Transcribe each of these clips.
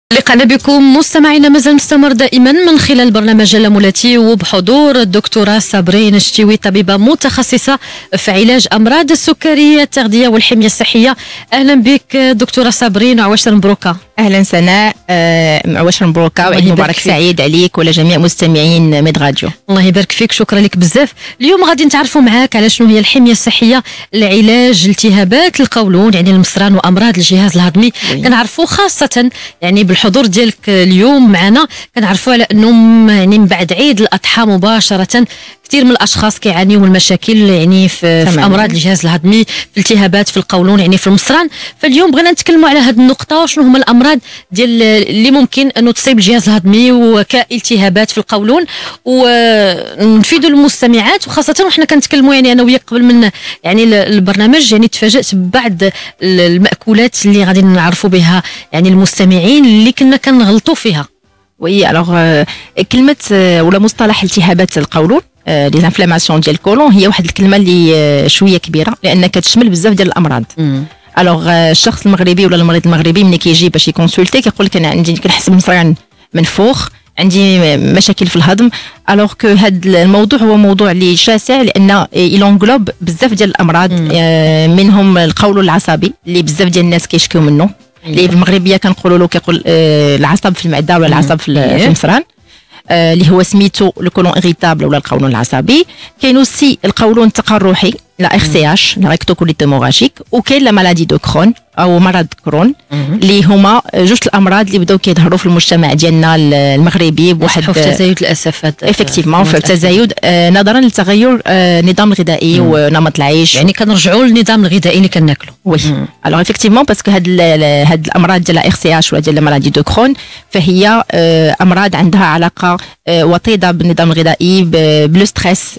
لقاءنا بكم مستمعينا مازال مستمر دائما من خلال برنامج اللامولاتي وبحضور الدكتورة صابرين الشتيوي، طبيبة متخصصة في علاج أمراض السكرية التغذية والحمية الصحية. أهلا بك دكتورة صابرين وعواشر مبروكة. أهلا سناء، عواشر مبروكة وعيد مبارك سعيد عليك وعلى جميع مستمعين ميد راديو. الله يبارك فيك، شكرا لك بزاف. اليوم غادي نتعرفوا معاك على شنو هي الحمية الصحية لعلاج التهابات القولون، يعني المصران وأمراض الجهاز الهضمي. كنعرفوا خاصة يعني بالحضور ديالك اليوم معنا كنعرفوا على انه يعني من بعد عيد الأضحى مباشرة كثير من الاشخاص كيعانيوا من مشاكل يعني في امراض الجهاز الهضمي، في التهابات في القولون يعني في المصران. فاليوم بغينا نتكلموا على هذه النقطه، شنو هما الامراض ديال اللي ممكن انه تصيب الجهاز الهضمي وكالتهابات في القولون، ونفيدوا المستمعات وخاصه وحنا كنتكلموا يعني انا وياك قبل من يعني البرنامج، يعني تفاجأت ببعض المأكولات اللي غادي نعرفوا بها يعني المستمعين اللي كنا كنغلطوا فيها. وي الوغ كلمه ولا مصطلح التهابات القولون لي زانفلاماسيون ديال الكولون هي واحد الكلمه اللي شويه كبيره لان كتشمل بزاف ديال الامراض. الوغ الشخص المغربي ولا المريض المغربي ملي كيجي باش يكونسولتي كيقول لك انا عندي كنحس بالمصران منفوخ، عندي مشاكل في الهضم. الوغ كو هذا الموضوع هو موضوع اللي شاسع لان يلونغلوب بزاف ديال الامراض، منهم القولون العصبي اللي بزاف ديال الناس كيشكيو منه، اللي بالمغربيه كنقولوا له كيقول العصب في المعده ولا العصب في المصران، اللي هو سميتو لو كولون إغيتابل ولا القولون العصبي. كاين اوسي القولون التقرحي لا ار سي اش لا ريكتوكوليت هيموراجيك، وكاين لا مالادي دو كرون او مرض كرون اللي هما جوج الامراض اللي بداو كيظهروا في المجتمع ديالنا المغربي بواحد في التزايد للاسف. افكتيفمون في التزايد نظرا لتغير النظام الغذائي ونمط العيش، يعني كنرجعوا للنظام الغذائي اللي كناكلوا. وي الوغ افكتيفمون باسكو هاد الامراض ديال ار سي اش ولا ديال مالادي دو كرون فهي امراض عندها علاقه وطيده بالنظام الغذائي، بلو ستريس،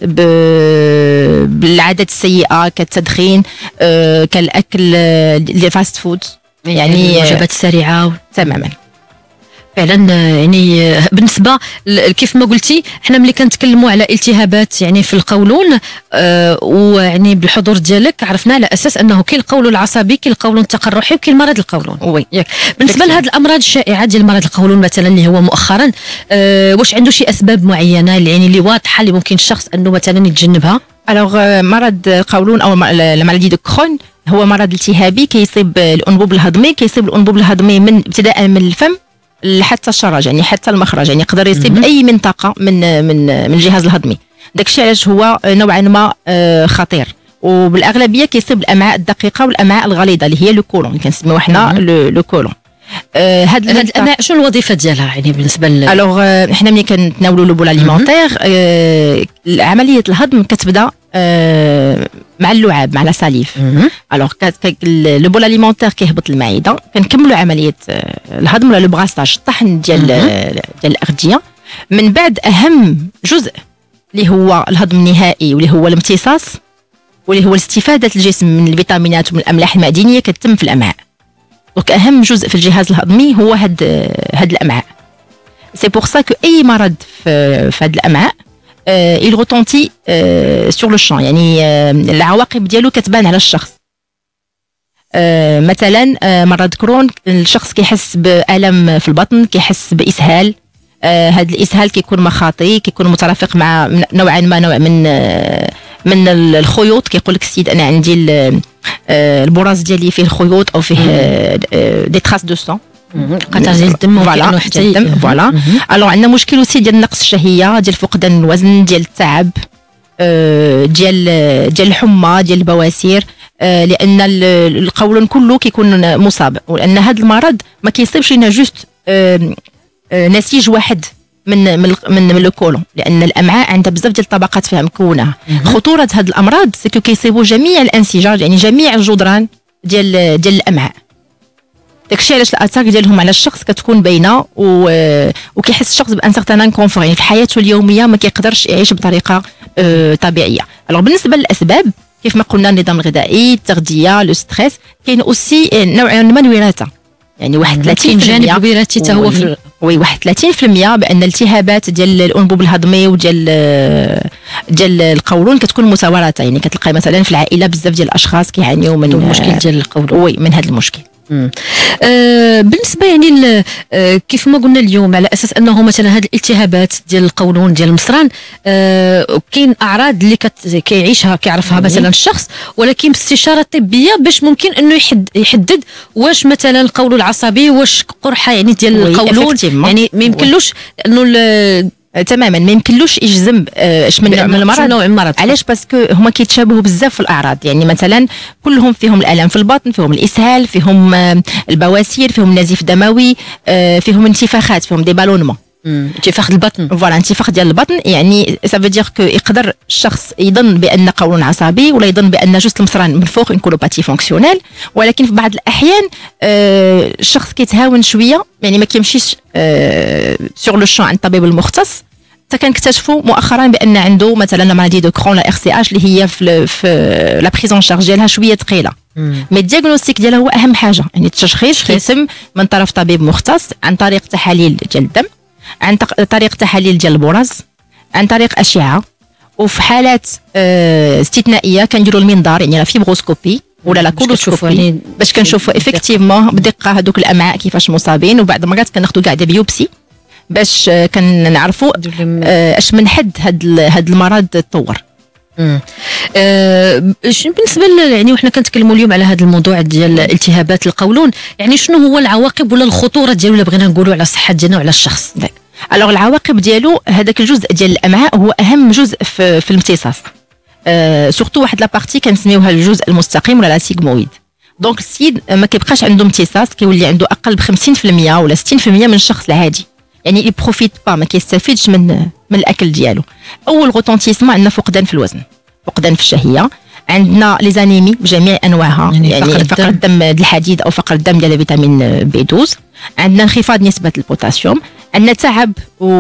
بالعادات السيئه كالتدخين، كالاكل لي فاست فود يعني الوجبات السريعه. تماما فعلا. يعني بالنسبه كيف ما قلتي احنا ملي كنتكلموا على التهابات يعني في القولون ويعني بالحضور ديالك عرفنا على اساس انه كاين القولون العصبي، كاين القولون التقرحي، وكاين مرض القولون. وي بالنسبه لهذه الامراض الشائعه ديال مرض القولون مثلا اللي هو مؤخرا واش عنده شي اسباب معينه يعني اللي واضحه اللي ممكن الشخص انه مثلا يتجنبها؟ الوغ مرض القولون او المالادي دو كرون هو مرض التهابي كيصيب الانبوب الهضمي، كيصيب الانبوب الهضمي من ابتداء من الفم حتى الشرج يعني حتى المخرج، يعني يقدر يصيب اي منطقه من الجهاز الهضمي. داكشي علاش هو نوعا ما خطير، وبالاغلبيه كيصيب الامعاء الدقيقه والامعاء الغليظه اللي هي لو كولون اللي كنسميوها حنا لو كولون. هاد الامعاء شنو الوظيفه ديالها يعني بالنسبه الوغ حنا ملي كنتناولوا لو بول اليمونتير عمليه الهضم كتبدا مع اللعاب مع لا ساليف. الوغ لو بول اليمونتير كيهبط المعده، كنكملوا عمليه الهضم ولا لو براساج الطحن ديال الاغذيه. من بعد اهم جزء اللي هو الهضم النهائي واللي هو الامتصاص واللي هو استفاده الجسم من الفيتامينات ومن الاملاح المعدنيه كتتم في الامعاء. دونك اهم جزء في الجهاز الهضمي هو هاد الامعاء. سي بور سا كو اي مرض في هاد الامعاء il retentit sur le champ، يعني العواقب ديالو كتبان على الشخص. مثلا مرض كرون الشخص كيحس بألم في البطن، كيحس بإسهال. هذا الإسهال كيكون مخاطي، كيكون مترافق مع نوع من الخيوط. كيقول لك السيد انا عندي البراز ديالي فيه الخيوط او فيه دي تراس دو سون، قطع ديال الدم فوالا حتى الدم. فوالا الوغ عندنا مشكل اوسي ديال نقص الشهيه، ديال فقدان الوزن، ديال التعب، ديال الحمى، ديال البواسير، لان القولون كله كيكون مصاب. ولان هذا المرض ما كيصيبش لنا جوست نسيج واحد من لو كولون، لان الامعاء عندها بزاف ديال الطبقات فيها مكونه. خطوره هاد الامراض سكو كيصيبوا جميع الانسجه، يعني جميع الجدران ديال الامعاء. داكشي علاش الاتاك ديالهم على الشخص كتكون باينه، وكيحس الشخص بان سارتان انكونفور، يعني في حياته اليوميه ما كيقدرش يعيش بطريقه طبيعيه. الوغ بالنسبه للاسباب كيف ما قلنا النظام الغذائي، التغذيه، لو ستريس، كاين اوسي نوع من الوراثه، يعني واحد 30% جانب الوراثي حتى هو في وي واحد 30% بان الالتهابات ديال الانبوب الهضمي وديال القولون كتكون متوارثه. يعني كتلقى مثلا في العائله بزاف ديال الاشخاص كيعانيوا من المشكل ديال القولون. وي من هذا المشكل. بالنسبه يعني كيف ما قلنا اليوم، على اساس انه مثلا هذه الالتهابات ديال القولون ديال المصران كاين اعراض اللي كيعيشها كيعرفها مثلا الشخص، ولكن باستشاره طبيه باش ممكن انه يحدد واش مثلا القولون العصبي، واش قرحه يعني ديال القولون، يعني ما يمكنلوش انه تماما ما يمكنلوش يجزم اش من نوع من المرض. علاش؟ باسكو هما كيتشابهوا بزاف في الاعراض، يعني مثلا كلهم فيهم الالم في البطن، فيهم الاسهال، فيهم البواسير، فيهم نزيف دموي، فيهم انتفاخات، فيهم دي بالونمون، انتفاخ البطن. فوالا انتفاخ ديال البطن. يعني سافو دير كو يقدر الشخص يظن بان قولون عصبي ولا يظن بان جوج المصران من فوق اون كولوباتي فونكسيونيل، ولكن في بعض الاحيان الشخص كيتهاون شويه، يعني ما كيمشيش سور لو شون عند الطبيب المختص. حتى كنكتشفوا مؤخرا بان عنده مثلا مالادي دو كرون لا ار سي اش اللي هي في لا بريزون شارج ديالها شويه ثقيله. مي الدياغنوستيك ديالها هو اهم حاجه، يعني التشخيص كيتم من طرف طبيب مختص عن طريق تحاليل ديال الدم، عن طريق تحاليل ديال البراز، عن طريق اشعه، وفي حالات استثنائيه كنديروا المنظار يعني لا فيبروسكوبي ولا لا كولوسكوبي باش كنشوفوا افكتيفمون بدقه هذوك الامعاء كيفاش مصابين، وبعض المرات كناخذوا كاع دي بيوبسي باش كنعرفوا اش من حد هاد المرض تطور. بالنسبه يعني وحنا كنتكلموا اليوم على هذا الموضوع ديال التهابات القولون، يعني شنو هو العواقب ولا الخطوره ديالو اللي بغينا نقولوا على الصحه ديالنا وعلى الشخص؟ الوغ العواقب ديالو هذاك الجزء ديال الامعاء هو اهم جزء في الامتصاص، سورتو واحد لابارتي كنسميوها الجزء المستقيم ولا لا سيغمويد. دونك السيد ما كيبقاش عنده امتصاص، كيولي عنده اقل ب 50% ولا 60% من الشخص العادي، يعني لي بروفيت با ما كيستفيدش من الاكل ديالو. اول غوتونتيسمون عندنا فقدان في الوزن، فقدان في الشهيه، عندنا لي زانيمي بجميع انواعها، يعني فقر الدم ديال الحديد او فقر الدم ديال فيتامين بي 12، عندنا انخفاض نسبه البوتاسيوم، عندنا تعب،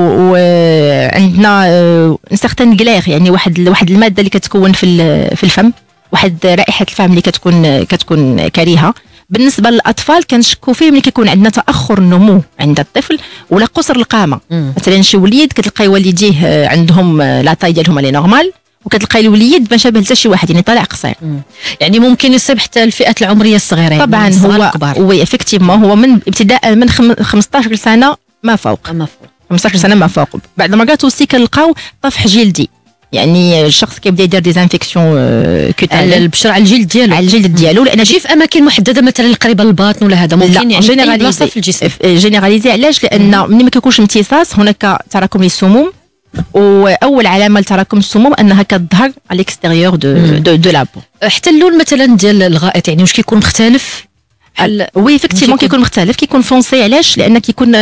وعندنا سيغتان غليغ، يعني واحد الماده اللي كتكون في الفم، واحد رائحه الفم اللي كتكون كريهه. بالنسبه للاطفال كنشكوا فيه ملي كيكون عندنا تاخر النمو عند الطفل ولا قصر القامه. مثلا شي وليد كتلقاي والديه عندهم لا طاي ديالهم لي نورمال، وكتلقاي الوليد ما شابه حتى شي واحد، يعني طالع قصير. يعني ممكن يصيب حتى الفئات العمريه الصغيره، يعني طبعا هو وي افكتيفمون هو من ابتداء من 15 سنه ما فوق 15 سنه ما فوق. بعد ما قالت وسي كنلقاو طفح جلدي، يعني الشخص كيبدا يدير ديزانفيكسيون كوتاني على البشره، على الجلد ديالو، لان ماشي في اماكن محدده مثلا قريبه للباطن ولا هذا، ممكن يعني جينيراليزي في الجسم. جينيراليزي علاش؟ لان ملي ما كيكونش امتصاص هناك تراكم للسموم، واول علامه لتراكم السموم انها كتظهر على الاكستيريور دو لابو. حتى اللون مثلا ديال الغائط يعني واش كيكون مختلف؟ وي افكتيفمون كيكون مختلف، كيكون فونسي. علاش؟ لان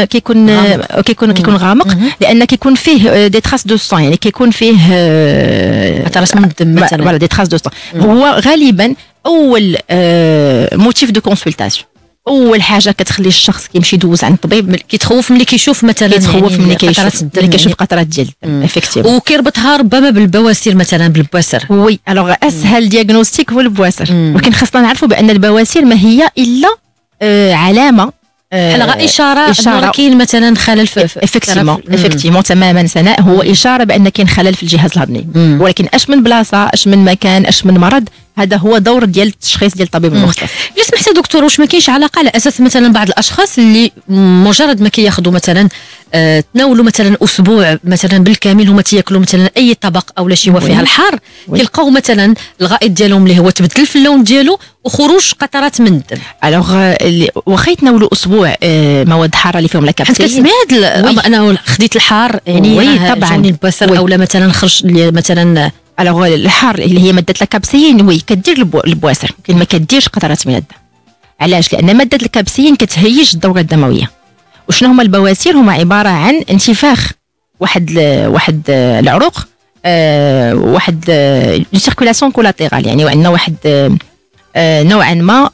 كيكون غامق، لان كيكون فيه دي تراس دو سون، يعني كيكون فيه تراس من الدم مثلا، فوالا دي تراس دو سون. هو غالبا اول موتيف دو كونسلطاسيون، اول حاجه كتخلي الشخص كيمشي يدوز عند الطبيب، كيتخوف ملي كيشوف مثلا، كيتخوف ملي كيشوف قطرات ديال الدم افكتيفمون، وكيربطها ربما بالبواسير مثلا، بالبواسر. وي الوغ اسهل دياغنوستيك هو البواسر، ولكن خاصنا نعرفوا بان البواسير ما هي الا علامه حلقه اشاره كاين مثلا خلل في افكتيفمون تماما سناء، هو اشاره بان كاين خلل في الجهاز الهضمي. ولكن اش من بلاصه، اش من مكان، اش من مرض، هذا هو دور ديال التشخيص ديال الطبيب المختص. الا سمحتي دكتور، واش ما كاينش علاقه على اساس مثلا بعض الاشخاص اللي مجرد ما كياخذوا مثلا تناولوا مثلا اسبوع مثلا بالكامل هما تياكلوا مثلا اي طبق او لا شي فيها الحار، كيلقاو مثلا الغائط ديالهم اللي هو تبدل في اللون ديالو وخروج قطرات من الدم. الوغ واخا يتناولوا اسبوع مواد حاره اللي فيهم لا كابسين، كتسمع انا خديت الحار يعني طبعا البصر او لا مثلا خرج مثلا. الوغ الحار اللي هي ماده الكابسين وي كدير البواسر، لكن ما كديرش قطرات من الدم. علاش؟ لان ماده الكابسين كتهيج الدوره الدمويه. وشنو هما البواسير؟ هما عباره عن انتفاخ واحد العروق، واحد سيركولاسيون كولاتيرال، يعني عندنا واحد نوعا ما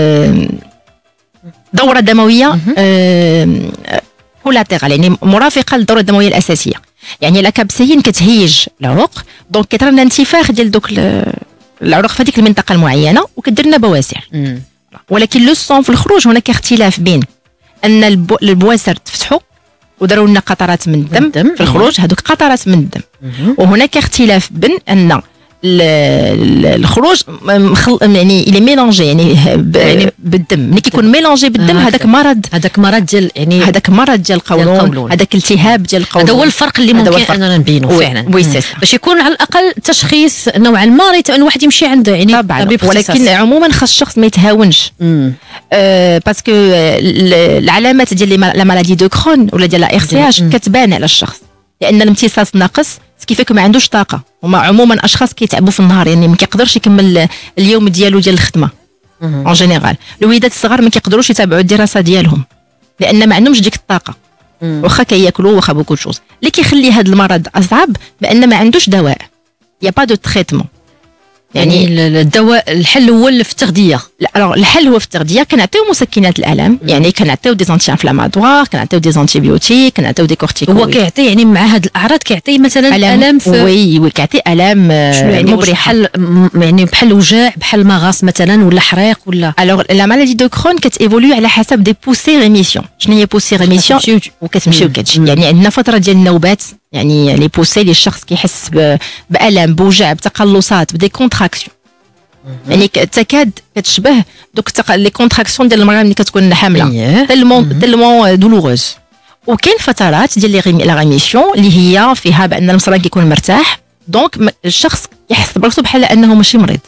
دوره دمويه كولاتيرال، يعني مرافقه للدوره الدمويه الاساسيه. يعني لا كابسين كتهيج العروق، دونك كيطرى لنا انتفاخ ديال دوك العروق في هذيك المنطقه المعينه وكدير لنا بواسير. ولكن لو سون في الخروج هناك اختلاف بين ان البواسر تفتحوا وداروا لنا قطرات من الدم في الخروج، هذوك قطرات من الدم. وهناك اختلاف بين ان الخروج يعني الى ميلونجي يعني بالدم. ملي كيكون ميلونجي بالدم هذاك مرض ديال يعني هذاك مرض ديال القولون، هذاك التهاب ديال القولون. هذا هو الفرق اللي ممكن اننا نبينوا فعلا. باش يكون على الاقل تشخيص نوعا ما ريت ان واحد يمشي عند يعني طبيب، ولكن عموما خاص الشخص ما يتهاونش. باسكو العلامات ديال لا مالادي دو كرون ولا ديال لا ار سي اش كتبان على الشخص، لان الامتصاص ناقص كيفاش ما عندوش طاقه. هما عموما اشخاص كيتعبوا في النهار، يعني ما كيقدرش يكمل اليوم ديالو ديال الخدمه اون جينيرال. الوليدات الصغار ما كيقدروش يتابعوا الدراسه ديالهم لان ما عندهمش ديك الطاقه، واخا كياكلوا واخا بوكو شوز. اللي كيخلي هذا المرض اصعب بان ما عندوش دواء، يا با دو تريتمون. يعني الدواء الحل هو في التغذيه. لا الحل هو في التغذيه. كنعطيو مسكنات الالم، يعني كنعطيو دي زانتي انفلاماتوار، كنعطيو دي زانتي بيوتيك، كنعطيو دي كورتيكويد. هو كيعطي يعني مع هاد الاعراض كيعطي مثلا الام في وي كيعطي الام يعني بحال يعني بحال وجاع بحال مغص مثلا ولا حريق ولا. الوغ لا مالادي دو كرون كتيفولوي على حسب دي بوسي ريميسيون. شنو هي بوسي ريميسيون؟ وكتمشي وكتجي. يعني عندنا فتره ديال النوبات، يعني لي بوسي اللي الشخص كيحس بالم بوجع بتقلصات بدي كونتراكسيون، يعني تكاد كتشبه دوك لي كونتراكسيون ديال المراه ملي كتكون حامله، تلمون دولوروز. وكاين فترات ديال لا ريميسيون اللي هي فيها بان المصران كيكون مرتاح، دونك الشخص يحس براسو بحال انه ماشي مريض.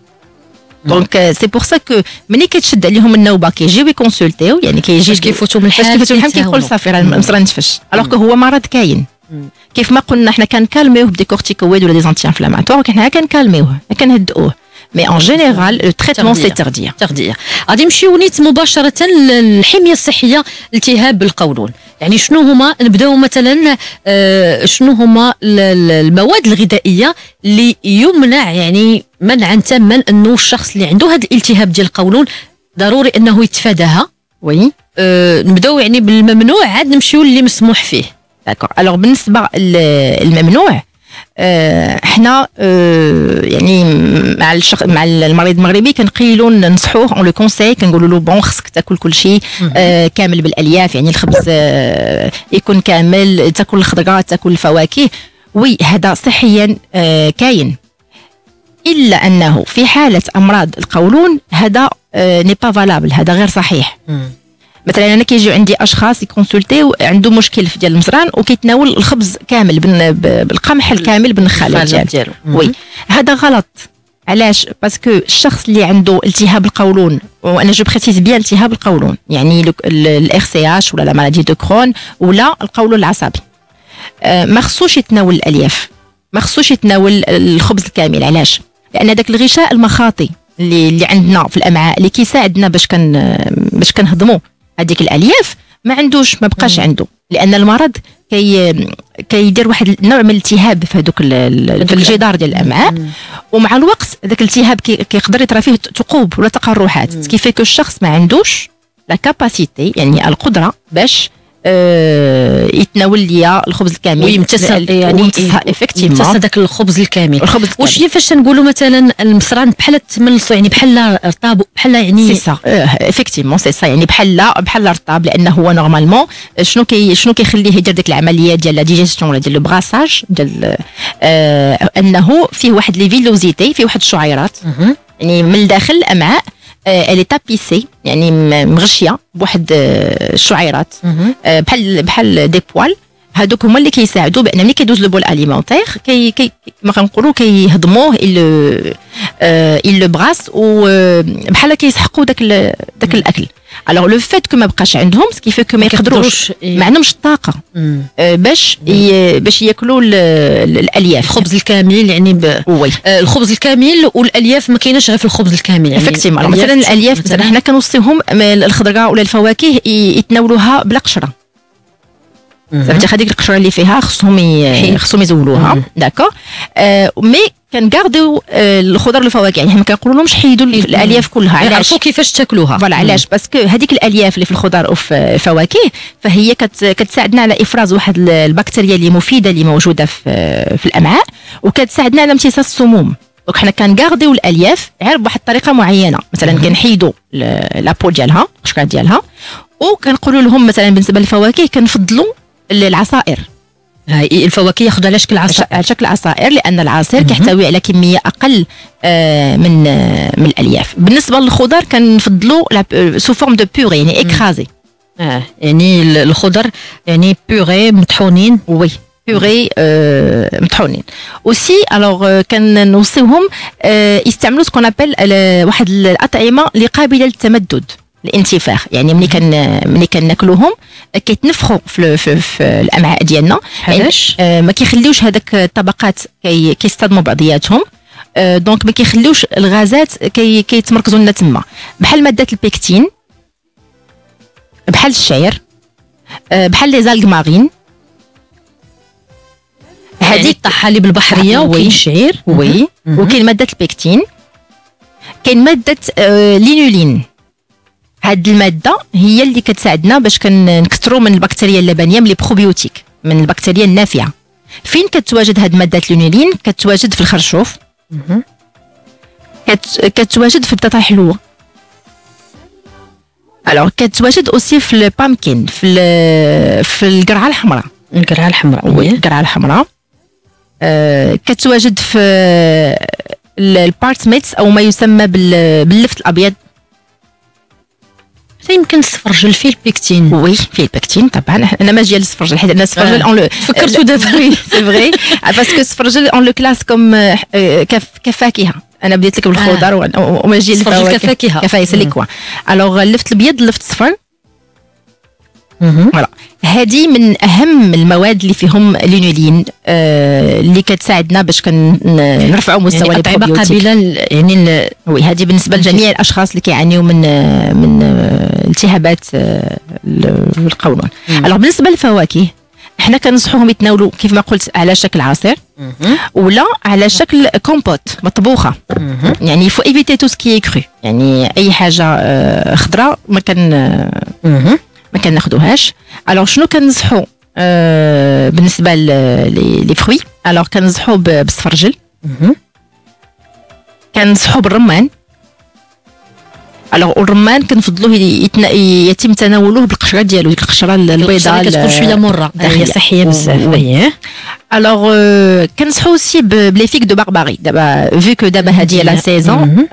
دونك سي بور سا كو ملي كتشد عليهم النوبه كيجيو يكونسلتيو، يعني كيجي كيفوتوا من الحال كيقول صافي راه المصران تفش، الوغ كو هو مرض كاين. كيف ما قلنا حنا كنكالميوه بدي كورتيكويد ولا دي زانتي انفلاماتوار، وحنا كنكالميوه كنهدؤوه. مي ان جينيرال لو تريتمون سي تغذيه. غادي نمشيو نيت مباشره للحميه الصحيه التهاب القولون. يعني شنو هما، نبداو مثلا شنو هما المواد الغذائيه اللي يمنع يعني منعا تاما انه الشخص اللي عنده هذا الالتهاب ديال القولون ضروري انه يتفاداها. وي نبداو يعني بالممنوع عاد نمشيو للي مسموح فيه. داكور. الوغ بالنسبه الممنوع حنا يعني مع المريض المغربي كنقيلوا ننصحوه اون لو كونساي، كنقولوا له بون خصك تاكل كل شيء كامل بالالياف، يعني الخبز يكون كامل، تاكل الخضروات، تاكل الفواكه. وي هذا صحيا كاين، الا انه في حاله امراض القولون هذا ني با فالابل، هذا غير صحيح. مثلا انا كيجيو عندي اشخاص يكونسلتيو عنده مشكل في ديال المصران وكيتناول الخبز كامل بالقمح الكامل بالنخاله ديالو. وي هذا غلط. علاش؟ باسكو الشخص اللي عنده التهاب القولون، وانا جو بريسيز بيان التهاب القولون، يعني الار سي اش ولا لا مالادي دو كرون ولا القولون العصبي، ما خصوش يتناول الالياف، ما خصوش يتناول الخبز الكامل. علاش؟ لان داك الغشاء المخاطي اللي عندنا في الامعاء اللي كيساعدنا باش كنهضموا هذيك الالياف ما عندوش، ما بقاش عنده، لان المرض كيدير واحد النوع من الالتهاب في هذوك في الجدار ديال الامعاء، ومع الوقت ذاك الالتهاب كيقدر يطرى فيه ثقوب ولا تقرحات، كيفيكو الشخص ما عندوش لا كاباسيتي، يعني القدره باش يتناول ليا الخبز الكامل ويمتص، يعني يمتص داك الخبز الكامل. واش هي فاش نقولوا مثلا المصران بحال تملصوا، يعني بحال رطاب، بحال يعني سي سا افيكتيفمون سي سا، يعني بحال رطاب، لانه هو نورمالمون شنو كيخليه يدير ديك العمليه ديال لا ديجيستيون ولا ديال لو براساج ديال انه فيه واحد لي فيلوزيتي، فيه واحد الشعيرات يعني من داخل الامعاء الي تابيسي، يعني مغشيه بواحد الشعيرات بحال دي بوال. هادوك هما اللي كيساعدوا بان ملي كيدوز لو بول اليمونتير ما كنقولوا كيهضموه لو براس، وبحال كيسحقوا داك الاكل. الوغ لو فيت كو ما بقاش عندهم كيفي كو ما يقدروش، ما عندهمش الطاقه باش ياكلوا الالياف، الخبز الكامل. يعني الخبز الكامل والالياف ما كايناش غير في الخبز الكامل. يعني افكتيفمون مثلا الالياف مثلا حنا كنوصيهم الخضره ولا الفواكه يتناولوها بلا قشره، زعما هذيك القشره اللي فيها خصهم يزولوها. داكور. مي كنغارديو الخضر والفواكه، يعني حنا كنقولوا لهمش حيدوا الالياف كلها. علاش؟ عرفوا كيفاش تاكلوها. فوالا علاش؟ باسكو هذيك الالياف اللي في الخضر وفي الفواكه فهي كتساعدنا على افراز واحد البكتيريا اللي مفيده اللي موجوده في الامعاء، وكتساعدنا على امتصاص السموم. دونك حنا كنغارديو الالياف غير بواحد الطريقه معينه، مثلا كنحيدوا لابو ديالها القشره ديالها، وكنقولوا لهم مثلا بالنسبه للفواكه كنفضلوا العصائر، الفواكه ياخذوا على شكل عصائر، على شكل عصائر، لان العصير كيحتوي على كميه اقل من الالياف. بالنسبه للخضر كنفضلوا سو فورم دو بوري، يعني اكرازي. يعني الخضر يعني بوري مطحونين. وي بوري مطحونين. اوسي الوغ كنوصيوهم يستعملوا سكون ابل واحد الاطعمه اللي قابله للتمدد، الانتفاخ. يعني ملي كناكلوهم كيتنفخوا في الامعاء ديالنا. علاش؟ ما كيخليوش هذاك الطبقات كيصطدموا بعضياتهم، دونك ما كيخليوش الغازات كيتمركزوا لنا تما، بحال ماده البيكتين، بحال الشعير، بحال لي زالغ مارين. هذه الطحالب البحريه وكاين الشعير. وي وكاين ماده البيكتين، كاين ماده لينولين. هاد الماده هي اللي كتساعدنا باش كنكثروا من البكتيريا اللبنيه، من لي بروبيوتيك، من البكتيريا النافعه. فين كتواجد هاد ماده لينولين؟ كتواجد في الخرشوف، كتواجد في البطاطا الحلوه، الوغ كتواجد اوسي في البامكين، في القرعه الحمراء. القرعه الحمراء، وي القرعه الحمراء. كتواجد في البارتميتس او ما يسمى باللفت الابيض. يمكن السفرجل فيه البيكتين. وي فيه البيكتين طبعا. انا ما جايه للسفرجل، حيت انا السفرجل اون لو فكرتو دابا. وي سي فري، باسكو السفرجل اون لو كلاس كوم كفاكهه. انا بديت لك بالخضر وما جي الفواكه كفاكهه سي لي كوا. الوغ اللفت الابيض، اللفت الصفر، فوالا هذه من اهم المواد اللي فيهم لينولين، اللي كتساعدنا باش نرفعوا مستوى يعني البروبيوتيك. قابله يعني وي هذه بالنسبه لجميع الاشخاص اللي كيعانيوا من التهابات القولون. الوغ بالنسبه للفواكه احنا كننصحوهم يتناولوا كيف ما قلت على شكل عصير ولا على شكل كومبوت مطبوخه. يعني فو ايفيتي تو سكي كرو، يعني اي حاجه خضراء ما كناخذوهاش. الوغ شنو كننصحوا بالنسبه لي فروي؟ الوغ كننصحوا بالسفرجل، كننصحوا بالرمان. الوغ الرمان كنفضلوه يتم تناوله بالقشره ديالو، ديك القشره البيضاء كتكون شويه مره، هي صحيه بزاف. الوغ كنصحوا اوسي بلي فيك دو بارباري. دابا في كو دابا هادي لا سيزون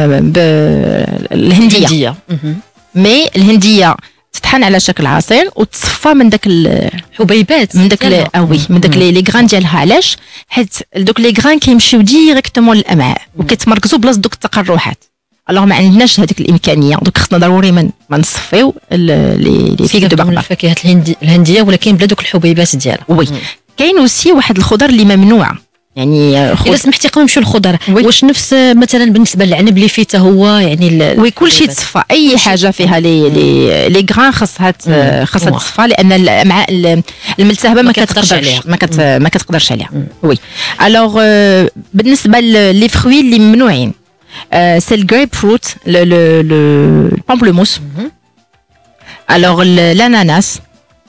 بالهنديه، مي الهنديه تطحن على شكل عصير وتصفى من داك الحبيبات، من داك من داك لي غران ديالها. علاش؟ حيت دوك لي غران كيمشيو ديريكتومون للامعاء وكيتمركزوا بلاصه دوك التقرحات. الوغ ما عندناش هذيك الامكانيه، دونك خصنا ضروري ما نصفيو لي فيك دو باربار، الفاكهه الهنديه، ولكن بلا دوك الحبيبات ديالها. وي كاين اوسي واحد الخضر اللي ممنوع، يعني اذا سمحتي قبل نمشيو للخضر، واش نفس مثلا بالنسبه للعنب اللي فيه حتى هو يعني وي كل شيء تصفى، اي حاجه فيها لي غران خاصها تصفى، لان الامعاء الملتهبه ما كتقدرش عليها. وي الوغ بالنسبه لي فروي اللي ممنوعين، سي الجريب فروت، البامبلوموس، الوغ الاناناس،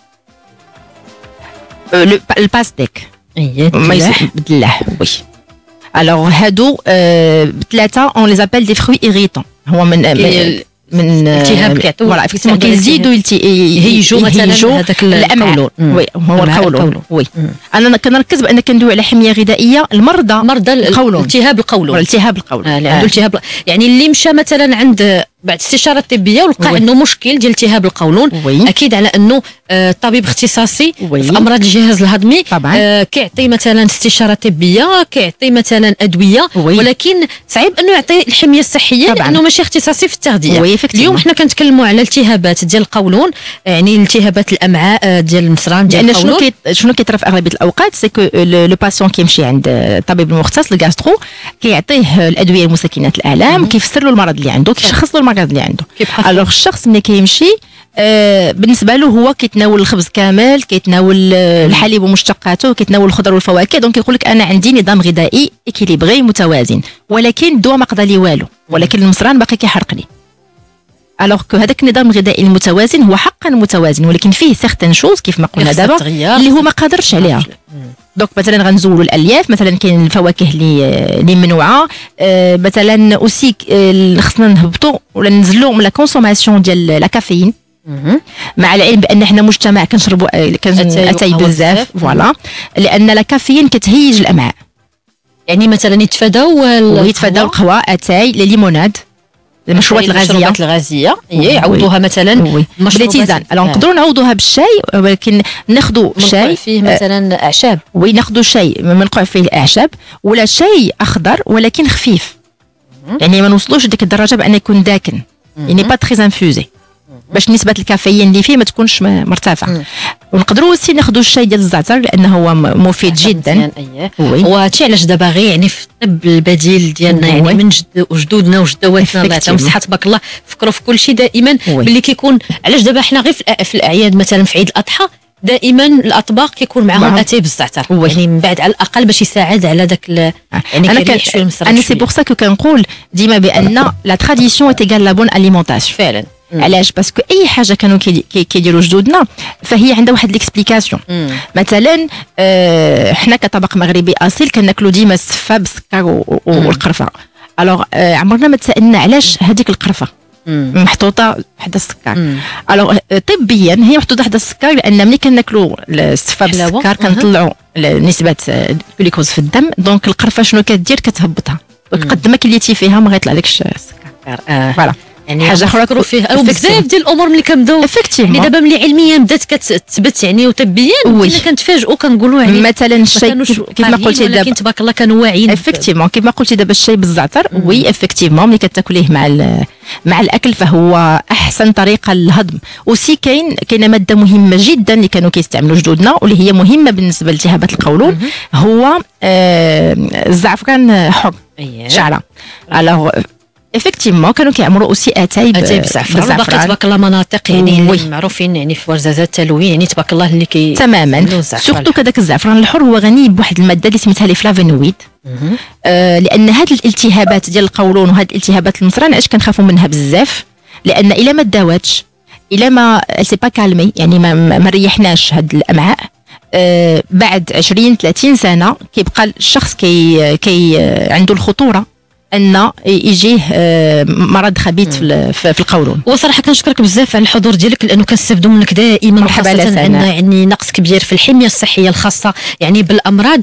الباستيك، بالله. وي الوغ هادو بثلاثه اون لي زابيل دي فروي ايريتون. هو من الالتهاب كيعطيو، فوالا افيكتيفمون كيزيدوا يهيجوا مثلا هذاك الامعاء. وي هو القولون. وي انا كنركز بان كندوي على حميه غذائيه مرضى القولون، التهاب القولون. اللي عنده التهاب، يعني اللي مشى مثلا عند بعد استشاره طبيه ولقى عنده مشكل ديال التهاب القولون، اكيد على انه طبيب اختصاصي في امراض الجهاز الهضمي كيعطي مثلا استشاره طبيه، كيعطي مثلا ادويه، ولكن صعيب انه يعطي الحميه الصحيه لانه ماشي اختصاصي في التغذيه. اليوم حنا كنتكلموا على الالتهابات ديال القولون، يعني التهابات الامعاء ديال المصران ديال القولون. شنو كيطرا في اغلبيه الاوقات سي كو لو باسيون كيمشي عند الطبيب المختص الغاسترو، كيعطيه الادويه مسكنات الالام، كيفسر له المرض اللي عنده، كيشخص له المرض اللي عنده. الوغ الشخص ملي كيمشي بالنسبه له هو كيتناول الخبز كامل، كيتناول الحليب ومشتقاته، كيتناول الخضر والفواكه، دونك كيقول لك انا عندي نظام غذائي اكيليبري متوازن، ولكن الدواء ما قضى لي والو، ولكن المصران باقي كيحرق لي. الوغ كو هذاك النظام الغذائي المتوازن هو حقا متوازن، ولكن فيه سيغتان شوز كيف ما قلنا دابا اللي هو ما قادرش عليها. دونك مثلا غنزولوا الالياف، مثلا كاين الفواكه اللي ممنوعه، مثلا اوسي خصنا نهبطوا ولا ننزلوا من لا كونسوماسيون ديال لا كافيين. مع العلم بان احنا مجتمع كنشربوا اتاي بزاف فوالا، لان لا كافيين كتهيج الامعاء. يعني مثلا يتفاداو القهوه، اتاي، لي ليموناد، المشروبات الغازيه يعوضوها مثلا بالتيزان. نقدروا نعوضوها بالشاي، ولكن ناخذوا شاي فيه مثلا اعشاب، ناخذوا شاي منقوع فيه الاعشاب، ولا شاي اخضر ولكن خفيف، يعني ما نوصلوش لديك الدرجه بان يكون داكن، يعني با تري انفوزي، باش نسبه الكافيين اللي فيه ما تكونش مرتفعه. ونقدروا aussi ناخذوا الشاي ديال الزعتر لانه هو مفيد جدا. وهادشي علاش دابا غير يعني في الطب البديل ديالنا يعني من جدودنا وجدواتنا الله يعطيهم الصحه تبارك الله فكروا في كل شيء دائما باللي كيكون. علاش دابا حنا غير في الاعياد مثلا في عيد الاضحى دائما الاطباق كيكون معهم اتاي بالزعتر، يعني من بعد على الاقل باش يساعد على داك يعني انا سي بور سا كو كنقول ديما بان لا تراديسيون ايغال لا بون اليمونطاسيون فعلا. علاش؟ باسكو اي حاجه كانوا كيديروا جدودنا فهي عندها واحد ليكسبليكاسيون. مثلا حنا كطبق مغربي اصيل كناكلوا ديما السفه بالسكر والقرفه. الوغ عمرنا ما تسالنا علاش هذيك القرفه محطوطه حدا السكر. الوغ طبيا هي محطوطه حدا السكر لان ملي كناكلوا السفه بالسكر كنطلعوا نسبه الجلوكوز في الدم، دونك القرفه شنو كدير؟ كتهبطها، قد ما كليتي فيها ما غيطلعلكش السكر. فوالا يعني حاجه اخرى فكروا فيها بزاف ديال الامور ملي كنبداو يعني دابا ملي علميا بدات كتثبت يعني وطبيا كنا كنتفاجئوا كنقولوا يعني مثلا الشاي كيف ما قلتي دابا، ولكن تبارك الله كانوا واعيين افكتيفمون كيف ما قلتي دابا الشاي بالزعتر. وي افكتيفمون ملي كتاكليه مع الاكل فهو احسن طريقه للهضم. وسي كاينه ماده مهمه جدا اللي كانوا كيستعملوا جدودنا واللي هي مهمه بالنسبه لالتهابات القولون، هو الزعفران حر شعره. الوغ افكتيفمون كانوا كيعمروا اوسي اتاي بالزعفران. باقي تبارك الله مناطق يعني معروفين يعني في ورزازات التلوين يعني تبارك الله اللي تماما سورتو كذاك الزعفران الحر هو غني بواحد الماده اللي سميتها لي فلافونويد. لان هاد الالتهابات ديال القولون وهاد الالتهابات المصران علاش كنخافوا منها بزاف؟ لان الا ما داواتش، الا ما سي با كالمي، يعني ما ريحناش هاد الامعاء، بعد 20-30 سنه كيبقى الشخص كي عنده الخطوره ان يجيه مرض خبيث في القولون. وصراحه كنشكرك بزاف على الحضور ديالك لانه كنستافدوا منك دائما، وخاصه عندنا يعني نقص كبير في الحميه الصحيه الخاصه يعني بالامراض.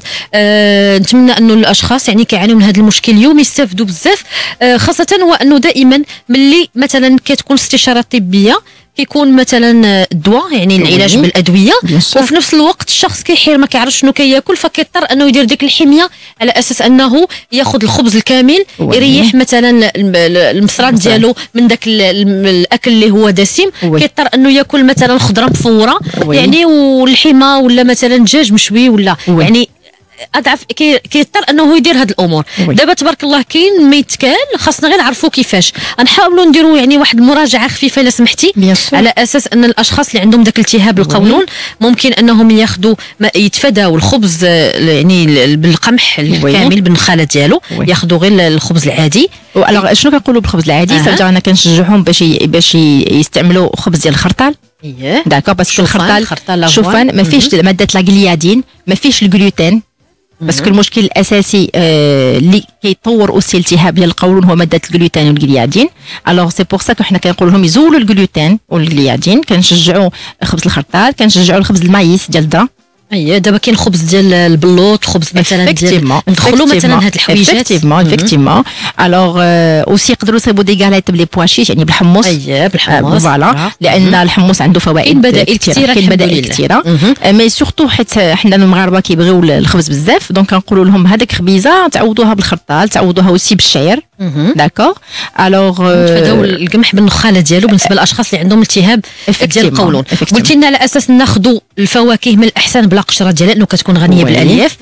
نتمنى انه الاشخاص يعني كيعانيوا من هذا المشكل اليوم يستافدوا بزاف، خاصه وانه دائما ملي مثلا كتكون استشاره طبيه كيكون مثلا الدواء يعني العلاج بالادويه، وفي نفس الوقت الشخص كيحير ما كيعرفش شنو كياكل، فكيضطر انه يدير ديك الحميه على اساس انه ياخذ الخبز الكامل يريح مثلا المصرات ديالو من داك الاكل اللي هو دسم، كيضطر انه ياكل مثلا خضره مفوره يعني والحمى ولا مثلا دجاج مشوي ولا يعني اضعف كيضطر انه يدير هاد الامور. دابا تبارك الله كاين ما يتكال، خاصنا غير نعرفوا كيفاش. غنحاولوا نديروا يعني واحد المراجعه خفيفه الا سمحتي، على اساس ان الاشخاص اللي عندهم داك الالتهاب القولون ممكن انهم ياخذوا يتفاداوا الخبز يعني بالقمح الكامل بالنخاله ديالو، ياخذوا غير الخبز العادي. الوغ شنو كنقولوا بالخبز العادي؟ صافي انا كنشجعهم باش يستعملوا خبز ديال الخرطال. داكور، باسكو الخرطال شوفان ما فيهش ماده لاغليادين، ما فيهش الجلوتين، باسكو المشكل الاساسي اللي كيطور اوسي التهاب ديال القولون هو ماده الجلوتين والجليادين. الوغ سي بور سا حنا كنقول لهم يزولوا الجلوتين والجليادين. كنشجعوا خبز الخرطال، كنشجعوا الخبز المايس ديال الذره. دابا كاين خبز ديال البلوط، خبز مثلا ديال ندخلوا مثلا هاد الحويجات افكتيفمون. الوغ اوسي يقدروا يصيبوا دي غاليت بلي بواشيش يعني بالحمص. بالحمص فوالا، لان الحمص عنده فوائد بدائل كثيره. كاين بدائل كثيره، مي سورتو حيت حنا المغاربه كيبغيو الخبز بزاف، دونك كنقولوا لهم هذيك خبيزه تعوضوها بالخرطال، تعوضوها اوسي بالشعير. داكور. الوغ تفاداو القمح بالنخاله ديالو بالنسبه للاشخاص اللي عندهم التهاب ديال القولون. قلتي لنا على اساس ناخذوا الفواكه من الاحسن بلا قشره ديالها لانه كتكون غنيه بالالياف.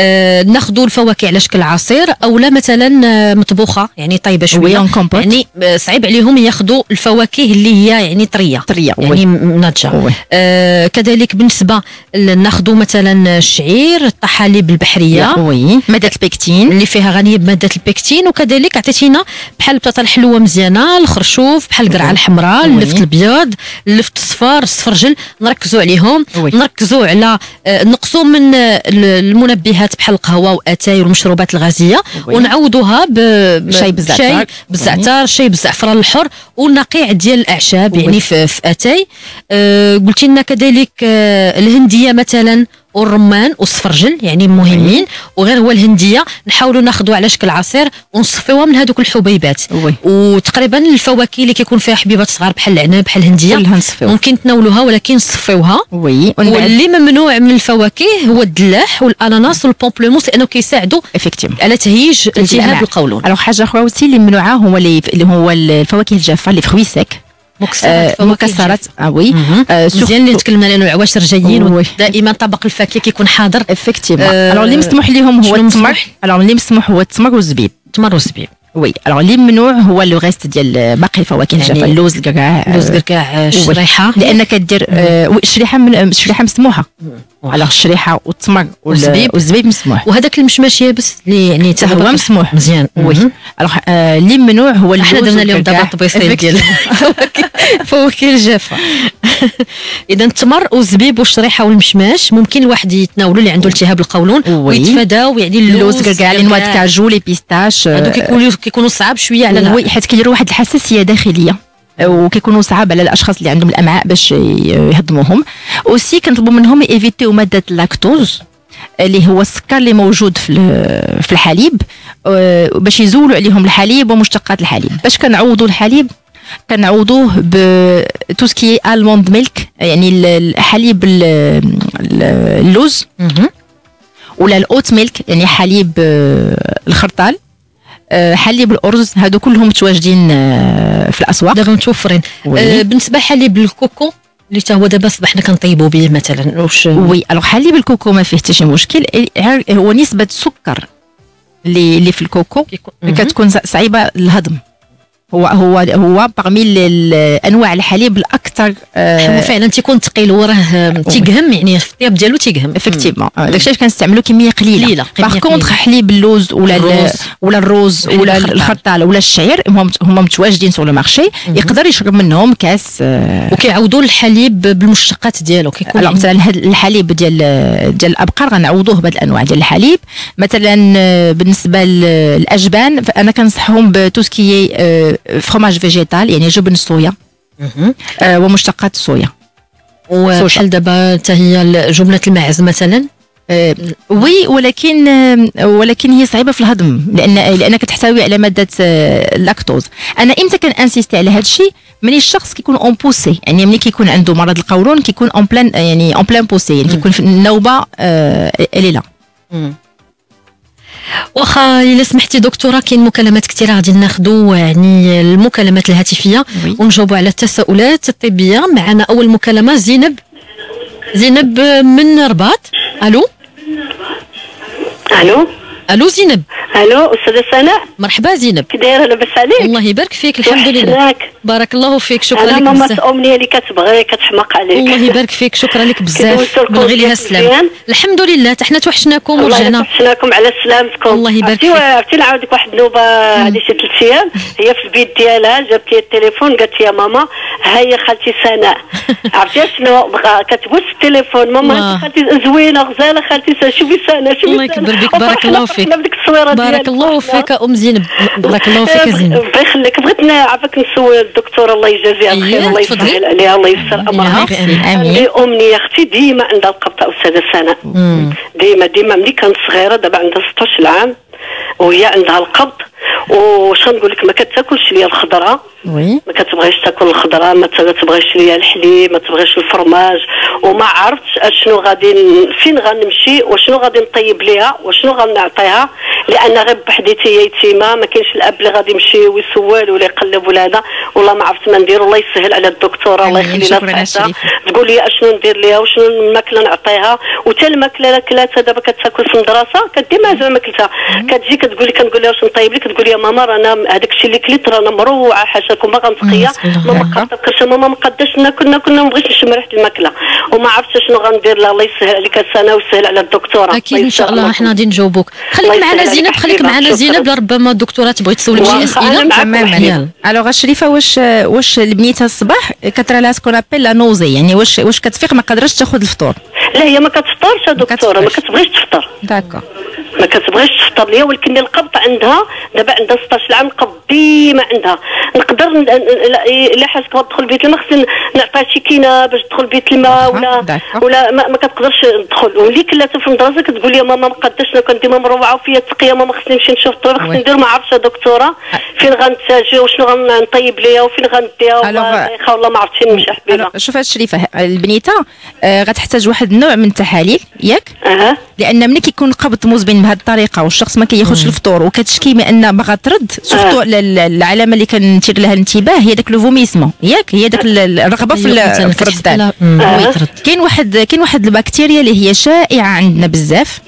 ناخذوا الفواكه على شكل عصير او لا مثلا مطبوخه يعني طيبه شويه، يعني صعيب عليهم ياخذوا الفواكه اللي هي يعني طريه يعني ناضجه. كذلك بالنسبه ناخذوا مثلا الشعير، الطحالب البحريه، ماده البيكتين اللي فيها غنيه بماده البيكتين، وكذلك عطيتينا بحال البطاطا الحلوه مزيانه، الخرشوف بحال القرعه الحمراء، اللفت الابيض، اللفت الصفار، الصفرجل، نركزوا عليهم. نركزوا على نقصوا من المنبهات بحال القهوه واتاي والمشروبات الغازيه، ونعوضوها بشاي بالزعتر، شاي بالزعفران الحر والنقيع ديال الاعشاب يعني في اتاي. قلتي لنا كذلك الهنديه مثلا والرمان والصفرجل يعني مهمين، وغير هو الهنديه نحاولوا ناخذوها على شكل عصير ونصفيوها من هذوك الحبيبات. وتقريبا الفواكه اللي كيكون فيها حبيبات صغار بحال العنب بحال الهنديه ممكن تناولوها ولكن نصفيوها. واللي ممنوع من الفواكه هو الدلاح والاناناس والبومبلوموس لانه كيساعدوا على تهيج التهاب القولون. الوغ حاجه اخرى وسي اللي ممنوعه هو الفواكه الجافه اللي فروي سيك مكسرات. وي مزيان اللي تكلمنا لانه العواشر جايين ودائما طبق الفاكهه كيكون حاضر. افكتيفمون الوغ اللي مسموح لهم هو التمر. الوغ اللي مسموح هو التمر والزبيب. وي الوغ اللي ممنوع هو لو ريست ديال باقي الفواكه الجافه، اللوز، الكركاع، الشريحه، لان كدير الشريحه مسموحه. الوغ الشريحه والتمر والزبيب مسموح، وهذاك المشماش يابس اللي يعني حتى هو مسموح مزيان. وي الوغ اللي ممنوع هو اللوز. حنا درنا اليوم دابا طبيصيل ديال الفواكه الجافه. اذا التمر والزبيب والشريحه والمشماش ممكن الواحد يتناولوا اللي عنده التهاب القولون ويتفاداو يعني اللوز، الكركاع، لي نوا د كاجو، لي بيستاش، هادو كيكونوا صعاب شويه على وي حيت كيديروا واحد الحساسيه داخليه وكيكونوا صعاب على الاشخاص اللي عندهم الامعاء باش يهضموهم. اوسي كنطلبوا منهم ايفيتيو ماده اللاكتوز اللي هو السكر اللي موجود في الحليب، باش يزولوا عليهم الحليب ومشتقات الحليب. باش كنعوضوا الحليب كنعوضوه ب تو سكي الموند ميلك، يعني الحليب اللوز، ولا الاوت ميلك يعني حليب الخرطال، حليب الارز، هادو كلهم متواجدين في الاسواق دابا متوفرين. بالنسبه حليب الكوكو اللي تا هو دابا صبحنا كنطيبوا به مثلا واش؟ وي الوغ حليب الكوكو ما فيه حتى شي مشكل، هو نسبه السكر اللي في الكوكو كتكون صعيبه الهضم. هو باغمي انواع الحليب الاكثر هو فعلا تيكون ثقيل وراه تيقهم، يعني في الطياب ديالو تيقهم افكتيفمون. داكشي كنستعملوا كميه قليله. باغ كونطخ حليب اللوز ولا الروز ولا الخرطال ولا الشعير هما متواجدين سوق المارشي، يقدر يشرب منهم كاس وكيعوضوا الحليب بالمشتقات ديالو. كيكون مثلا الحليب ديال الابقار غنعوضوه بهذه الانواع ديال الحليب. مثلا بالنسبه للاجبان فانا كنصحهم بتوسكي فروماج فيجيتال يعني جبن الصويا ومشتقات الصويا. وشحال دابا حتى هي جبنه الماعز مثلا؟ وي ولكن هي صعيبه في الهضم لانك تحتوي على ماده اللاكتوز. انا امتى كنانسيستي على هذا الشيء؟ من الشخص كيكون اون بوسي، يعني ملي كيكون عنده مرض القولون كيكون اون بلان، يعني اون بلان بوسي، يعني كيكون في النوبه ليله. واخا الا سمحتي دكتوره كاين مكالمات كثيره غادي ناخذوا يعني المكالمات الهاتفيه ونجاوبوا على التساؤلات الطبيه. معنا اول مكالمه زينب من رباط. الو زينب. الو استاذه سناء. مرحبا زينب، كي دايره؟ لاباس عليك؟ الله يبارك فيك، الحمد لله. بارك الله فيك، شكرا لك بزاف. انا ماما امنيه اللي كتبغي كتحماق عليك. الله يبارك فيك، شكرا لك بزاف، بنغي ليها السلام. الحمد لله حنا توحشناكم ورجعنا. توحشناكم على سلامتكم. الله يبارك فيك. عرفتي نعاود لك واحد النوبه هذه شي 3 ايام، هي في البيت ديالها جابت لي التليفون قالت لي يا ماما هيا خالتي سناء. عرفتي شنو كتبوس في التليفون، ماما خالتي زوينه غزاله خالتي شوفي سناء شوفي. الله يكبر بك، بارك الله فيك. بارك الله فيك ام زينب، بارك الله فيك يا زينب. الله يخليك. بغيت نعرفك نسول الدكتوره الله يجازيها الخير، الله يسهل عليها، الله ييسر امرها. عندي امنيه اختي ديما عندها القبطه استاذه سناء، ديما ملي كانت صغيره، دابا عندها 16 عام وهي عندها القبض. واش نقول لك، ما كتاكلش ليا الخضره، ما كتبغيش تاكل الخضره، ما تبغيش ليا الحليب، ما تبغيش الفرماج، وما عرفتش اشنو غادي فين غنمشي وشنو غادي نطيب ليها وشنو غنعطيها، لان غير بحديتي هي يتيمه، ما كاينش الاب اللي غادي يمشي ويسول ولا يقلب ولا هذا، والله ما عرفت ما ندير. الله يسهل على الدكتوره، الله يخلي لها صحتها، تقول لي اشنو ندير ليها وشنو الماكله نعطيها. وتا الماكله كلاتها دابا كتاكل في المدرسه ديما زعما ماكلتها كتجي كتقول لي، كنقول لها واش نطيب لك، كتقول لي ماما رانا هذاك الشيء اللي كليت رانا مروعه حاشاكم ما غنسقيا ما مقدرش ماما ما قداش ناكل ما بغيتش نشم ريحه الماكله وما عرفتش شنو غندير. لا الله يسهل عليك السنه ويسهل على الدكتوره. اكيد ان شاء الله حنا غادي نجاوبوك. خليك معنا زينب، خليك معنا زينب، ربما الدكتوره تبغي تسولك شي اسئله. تماما. الوغ شريفه واش البنيته الصباح كثر لها سكون ابيل لا نوزي، يعني واش كتفيق ما قادراش تاخذ الفطور؟ لا هي ما كتفطرش يا دكتوره، ما كتبغيش تفطر. داكور ما كتبغيش تفطر ليا، ولكن القبض عندها دابا عندها 16 عام القبض ديما عندها. نقدر الا حاسك تدخل بيت الماء خصني نعطيها شي كينه باش تدخل بيت الماء ولا ما كتقدرش تدخل. وملي كلاتها في المدرسه كتقول لي ماما ما قداش كنت ديما مروعه وفيا تقيه ماما خصني نمشي نشوف الطبيب خصني ندير ما عرفتش يا دكتوره فين غنتاجي وشنو غنطيب ليها وفين غنديها والله ما عرفتش نمشي حبيبه. شوف هاد الشريفه البنيته غتحتاج واحد النوع من التحاليل ياك لان ملي كيكون القبض مزمن بهذه الطريقه والشخص ما كياخذش الفطور وكتشكي من ان باغا ترد سورتو العلامه اللي كنثير لها الانتباه هي داك لو فوميسمون ياك، هي داك الرغبه في الردان. كاين واحد البكتيريا اللي هي شائعه عندنا بزاف،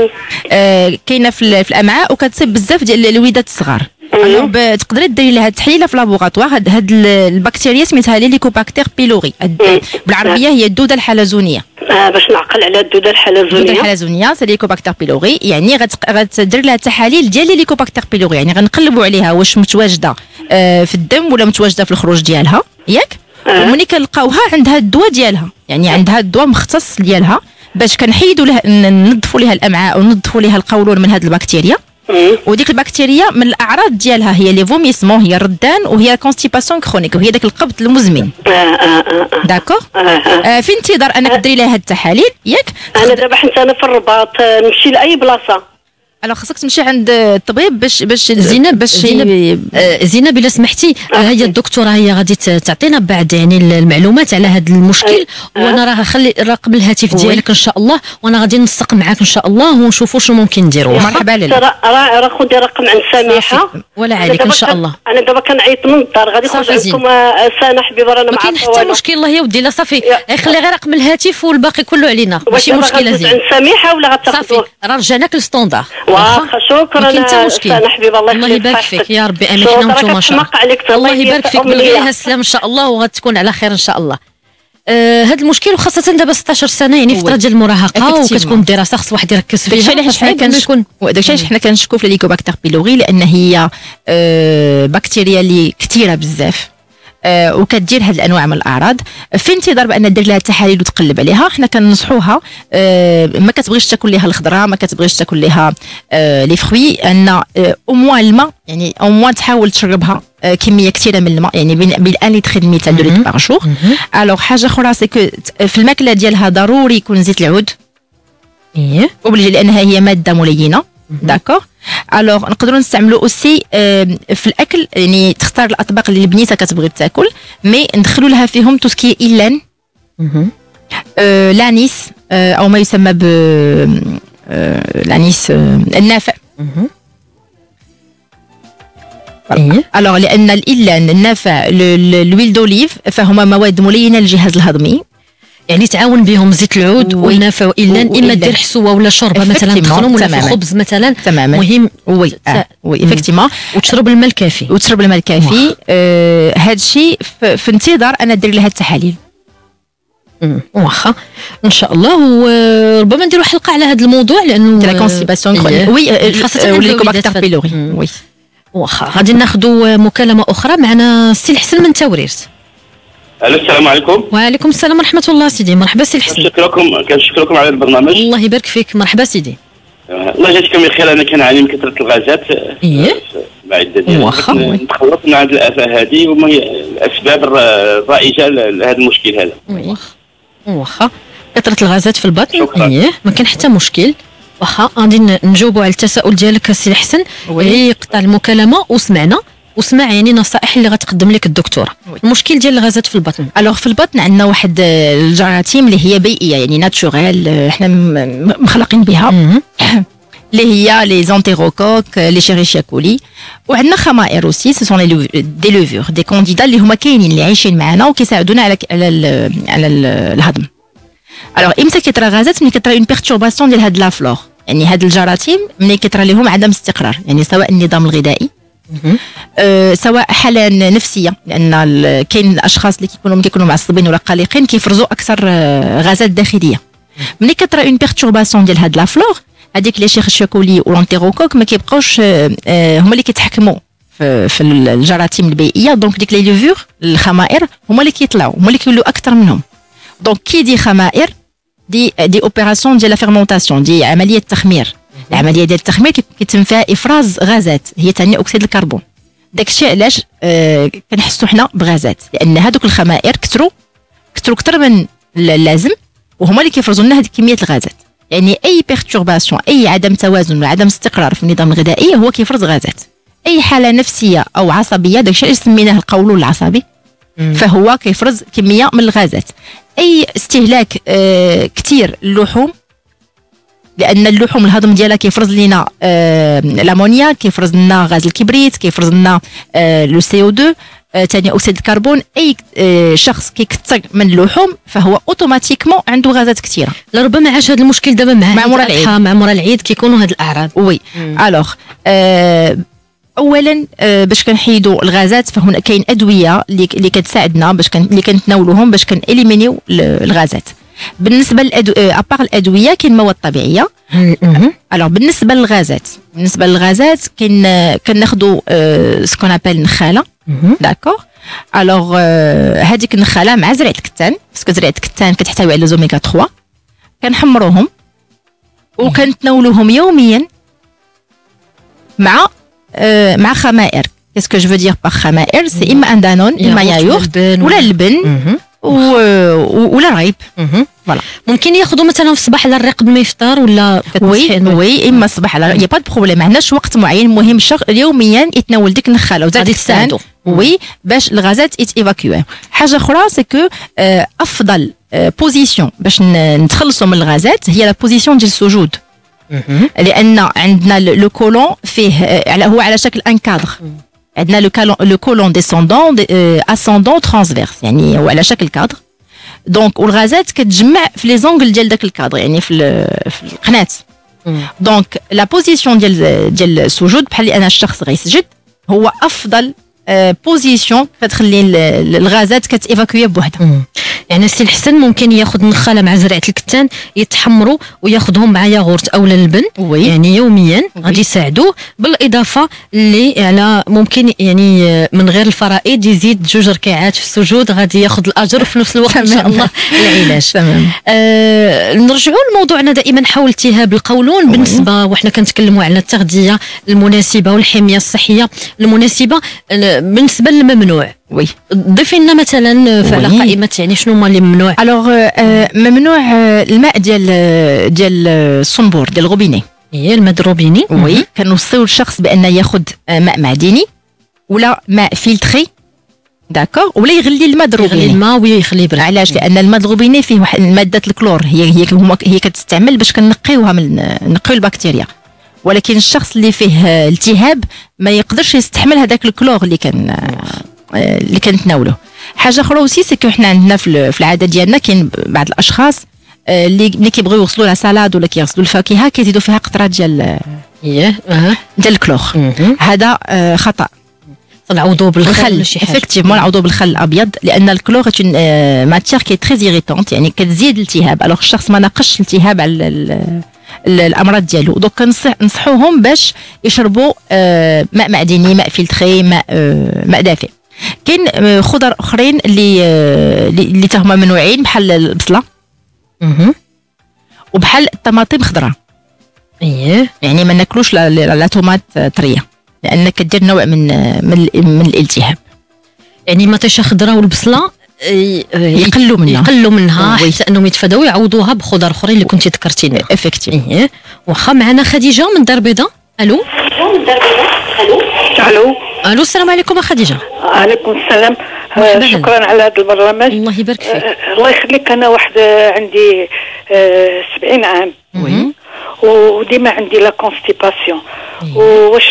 كاينه في الامعاء وكتصيب بزاف ديال الوليدات الصغار. تقدري ديري لها تحليله في لابوغاتوار. هاد البكتيريا سميتها ليليكوباكتير بيلوري، بالعربيه هي الدوده الحلزونيه. باش نعقل على الدوده الحلزونيه. الدوده الحلزونيه سي ليليكوباكتير بيلوري، يعني غتدير لها تحاليل ديال ليليكوباكتير بيلوري، يعني غنقلبوا عليها واش متواجده في الدم ولا متواجده في الخروج ديالها ياك. ومني كنلقاوها عندها الدواء ديالها، يعني عندها الدواء مختص ديالها باش كنحيدوا لها ننظفوا لها الامعاء وننظفوا لها القولون من هذه البكتيريا. وديك البكتيريا من الاعراض ديالها هي لي فوميسمون، هي الردان وهي كونستيباسيون كرونيك وهي داك القبض المزمن. داكور. في انتظار انك ديري لها هاد التحاليل ياك. انا دابا حيت انا في الرباط نمشي لاي بلاصه. الوغ خصك تمشي عند الطبيب باش زينب زينب الا سمحتي هي الدكتوره هي غادي تعطينا بعد يعني المعلومات على هذا المشكل. وانا راه خلي رقم الهاتف ديالك ان شاء الله وانا غادي ننسق معاك ان شاء الله ونشوفوا شنو ممكن نديروا. مرحبا لاله. راه خذي رقم عند سميحه ولا عليك ان شاء الله. انا دابا كنعيط من الدار غادي نخرج عندكم سنه حبيبه رانا معاك. ما كاين حتى مشكل الله يا ودي لا صافي خلي غير رقم الهاتف والباقي كله علينا ماشي مشكله. زين عند سميحه ولا غتاخذوه؟ صافي راه رجعناك للستوندار. واخا شكرا. ما كاين حتى مشكل. انا حبيبه الله يبارك فيك يا ربي. امين. حنا وانتم ما شاء الله. الله يبارك فيك بالغيها السلام ان شاء الله وغتكون على خير ان شاء الله. هذا المشكل وخاصه دابا 16 سنه يعني فتره ديال المراهقه وكتكون الدراسه خص واحد يركز فيها. داكشي علاش حنا كنشكو في الليكوباكتير بيلوري لان هي بكتيريا اللي كثيره بزاف وكتدير هذه الانواع من الاعراض. في انتظار بان دير لها التحاليل وتقلب عليها حنا كننصحوها ما كتبغيش تاكل ليها الخضره ما كتبغيش تاكل ليها لي فروي ان او موان الماء يعني او موان تحاول تشربها كميه كثيره من الماء يعني بين 1 لتر دمي تاع 2 لتر باغ جور. الوغ حاجه اخرى سي كو في الماكله ديالها ضروري يكون زيت العود اوبليجي لانها هي ماده ملينه. داكور. الوغ نقدروا نستعملوا اوسي في الاكل يعني تختار الاطباق اللي البنيته كتبغي تاكل مي ندخلوا لها فيهم توسكي إيلان لانيس او ما يسمى ب لانيس النافع. الوغ لان الإيلان النافع لويل دوليف فهما مواد ملينه للجهاز الهضمي يعني تعاون بهم زيت العود والنافع وإيلان اما دير حسوه ولا شوربه مثلا تدخلهم ولا في خبز مثلا مهم. وي افكتيمون وتشرب الماء الكافي. هذا الشيء في انتظار انا دير لها التحاليل. واخا ان شاء الله وربما نديروا حلقه على هذا الموضوع لانه لا كونستيباسيون وي خاصه الليكوباكتير بيلوري. وي واخا غادي ناخذوا مكالمه اخرى معنا السي الحسن من توريرت. السلام عليكم. وعليكم السلام ورحمه الله سيدي. مرحبا سي الحسن. كنشكركم على البرنامج. الله يبارك فيك. مرحبا سيدي. الله يجازيكم بخير. انا كنعاني من كثره الغازات في المعده ديالي. نتخلص من هذه الافه هذه وما هي الاسباب الرائجه لهذا المشكل هذا. واخا كثره الغازات في البطن ما كاين حتى مشكل. واخا غادي نجاوبوا على التساؤل ديالك السي الحسن. يقطع المكالمه وسمع يعني نصائح اللي غتقدم لك الدكتوره. المشكل ديال الغازات في البطن. الوغ في البطن عندنا واحد الجراثيم اللي هي بيئيه يعني ناتشورال حنا مخلقين بها اللي هي لي زونتيروكوك لي شيريشيا كولي وعندنا خمائر اوسي سو سون دي لوفور دي كانديدا اللي هما كاينين اللي عايشين معنا وكيساعدونا على الهضم. الوغ امتى كيطرا غازات ملي كيطرا اون بيرتورباسيون ديال هاد لا فلور يعني هاد الجراثيم ملي كيطرا لهم عدم استقرار يعني سواء النظام الغذائي سواء حاله نفسيه، لان كاين الاشخاص اللي كيكونوا معصبين ولا قلقين كيفرزوا اكثر غازات داخليه. ملي كترى اون بيرتورباسيون ديال هاد لا فلور، هذيك لي شيرشيكولي والانتيروكوك ما كيبقاوش هما اللي كيتحكموا في الجراثيم البيئيه. دونك ديك لي ليفور الخمائر هما اللي كيطلعوا، هما اللي كيولوا اكثر منهم. دونك كي دي خمائر دي اوبيراسيون ديال لا فيرمونطاسيون، دي عمليه تخمير. العمليه ديال التخمير كيتم فيها افراز غازات هي ثاني اكسيد الكربون. داكشي علاش كنحسوا حنا بغازات، لان هذوك الخمائر كثروا اكثر من اللازم، وهما اللي كيفرزوا لنا هذه كميه الغازات. يعني اي بيرتورباسيون، اي عدم توازن ولا عدم استقرار في النظام الغذائي هو كيفرز غازات. اي حاله نفسيه او عصبيه، داكشي اللي سميناه القولون العصبي، فهو كيفرز كميه من الغازات. اي استهلاك كثير اللحوم، لان اللحوم الهضم ديالها كيفرز لنا الامونيا، كيفرز لنا غاز الكبريت، كيفرز لنا لو سي او 2 ثاني اكسيد الكربون. اي شخص كيكثر من اللحوم فهو اوتوماتيكمون عنده غازات كثيره. لربما عاش هذا المشكل دابا مع مورا العيد، مع مورا العيد كيكونوا هاد الاعراض. وي الوغ اولا باش كنحيدوا الغازات فهنا كاين ادويه اللي كتساعدنا باش اللي كنتناولوهم باش كناليمينيو الغازات. بالنسبه ابار الادويه كاين مواد طبيعيه. الوغ بالنسبه للغازات كناخذوا سكون ابل نخاله. داكور. الوغ هذيك النخاله مع زرعه الكتان، باسكو زرعه الكتان كتحتوي على زوميغا 3، كنحمروهم وكنتناولوهم يوميا مع خمائر. كاسكو جو فو دير باغ خمائر؟ سي اما ان دانون، اما يايورت ولا اللبن ولا الريب. فوالا. ممكن ياخذوا مثلا في الصباح على الريق قبل ما يفطر ولا وي اما الصباح على يا با دو بروبليم، ما عندناش وقت معين. المهم الشخص يوميا يتناول ديك النخاله وغادي تساعدو وي باش الغازات يتيفاكيو. حاجه اخرى سي كو افضل بوزيسيون باش نتخلصوا من الغازات هي لا بوزيسيون ديال السجود، لان عندنا لو كولون فيه هو على شكل ان كادر. عندنا لو كولون ديسوندون اسوندون ترانسفيرس، يعني هو على شكل كادر. دونك والغازات كتجمع في لي زونغل ديال داك الكادر، يعني في القناه. دونك لا بوزيسيون ديال السجود بحال اللي انا الشخص غيسجد هو افضل بوزيسيون كتخلي الغازات كتيفاكوي بوحدها. يعني السي الحسن ممكن ياخذ نخاله مع زرعه الكتان يتحمروا وياخذهم مع ياغورت او اللبن يعني يوميا غادي يساعدوه. بالاضافه اللي على ممكن يعني من غير الفرائض يزيد 2 ركعات في السجود غادي ياخذ الاجر في نفس الوقت ان شاء الله العلاج. تمام. نرجعوا لموضوعنا دائما حول التهاب القولون. بالنسبه وحنا كنتكلموا على التغذيه المناسبه والحميه الصحيه المناسبه، بالنسبه للممنوع وي ضيفي لنا مثلا على قائمه يعني شنو هما اللي ممنوع. الوغ ممنوع الماء ديال الصنبور ديال الروبيني. هي الماء الروبيني وي كنوصيو الشخص بان ياخذ ماء معدني ولا ماء فلتري. داكور. ولا يغلي الماء الروبيني، يغلي الماء ويخليه برد. علاش؟ لان الماء الروبيني فيه واحد ماده الكلور هي كتستعمل باش كنقيوها نقيو البكتيريا، ولكن الشخص اللي فيه التهاب ما يقدرش يستحمل هذاك الكلور اللي كنتناولوه. حاجه اخرى وسي سي كو حنا عندنا في العاده ديالنا كاين بعض الاشخاص اللي ملي كيبغيو يوصلوا لا سالاد ولا كيغسلوا الفاكهه كيزيدوا فيها قطره ديال الكلور. هذا خطا. نعوضوا بالخل. افكتيفمون نعوضوا بالخل الابيض، لان الكلور ماتيير كي تري ايريتونت، يعني كتزيد الالتهاب. الوغ الشخص ما ناقصش الالتهاب على الامراض ديالو. دوك كنصحوهم باش يشربوا ماء معدني، ماء فلتري، ماء دافئ. كاين خضر اخرين اللي تهما منوعين بحال البصله وبحال الطماطم خضراء. يعني ما ناكلوش لا طوماط طريه لان كدير نوع من الالتهاب. يعني مطيشه خضراء والبصله يقلوا منها حتى انهم يتفاداو يعوضوها بخضر اخرين اللي كنتي ذكرتينا. افكتيفمون. واخا معنا خديجه من دار البيضاء. الو الو السلام عليكم خديجه. وعليكم السلام. شكرا على هذا البرنامج. الله يبارك فيك. الله يخليك. انا واحد عندي 70 عام وديما عندي لا كونستيباسيون. واش